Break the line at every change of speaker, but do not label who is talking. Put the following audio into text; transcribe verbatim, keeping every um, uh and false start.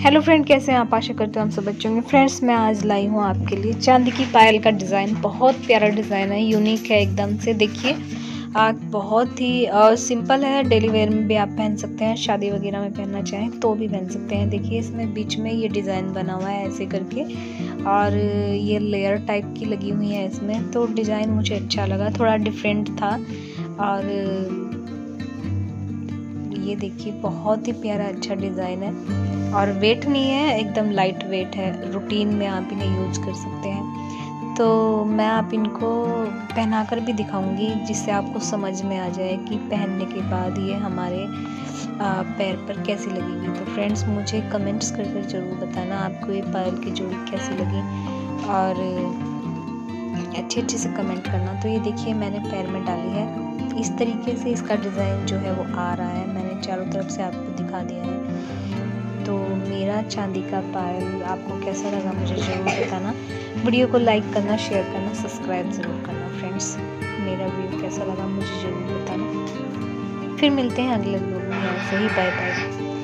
Hello friend, कैसे हैं आप? आशा करते हो हम सब बच्चे होंगे। फ्रेंड्स, मैं आज लाई हूँ आपके लिए चांदी की पायल का डिज़ाइन। बहुत प्यारा डिज़ाइन है, यूनिक है एकदम से। देखिए, बहुत ही आ, सिंपल है। डेली वेयर में भी आप पहन सकते हैं, शादी वगैरह में पहनना चाहें तो भी पहन सकते हैं। देखिए, इसमें बीच में ये डिज़ाइन बना हुआ है ऐसे करके, और ये लेयर टाइप की लगी हुई है इसमें। तो डिज़ाइन मुझे अच्छा लगा, थोड़ा डिफरेंट था। और ये देखिए, बहुत ही प्यारा अच्छा डिज़ाइन है और वेट नहीं है, एकदम लाइट वेट है। रूटीन में आप इन्हें यूज कर सकते हैं। तो मैं आप इनको पहना कर भी दिखाऊंगी, जिससे आपको समझ में आ जाए कि पहनने के बाद ये हमारे आ, पैर पर कैसी लगेगी। तो फ्रेंड्स, मुझे कमेंट्स करके ज़रूर बताना आपको ये पायल की जोड़ी कैसी लगी, और अच्छे अच्छे से कमेंट करना। तो ये देखिए, मैंने पैर में डाली है। इस तरीके से इसका डिज़ाइन जो है वो आ रहा है। मैंने चारों तरफ से आपको दिखा दिया है। तो मेरा चांदी का पायल आपको कैसा लगा मुझे ज़रूर बताना। वीडियो को लाइक करना, शेयर करना, सब्सक्राइब ज़रूर करना। फ्रेंड्स, मेरा वीडियो कैसा लगा मुझे ज़रूर बताना। फिर मिलते हैं अगले वीडियो में। सही, बाय बाय।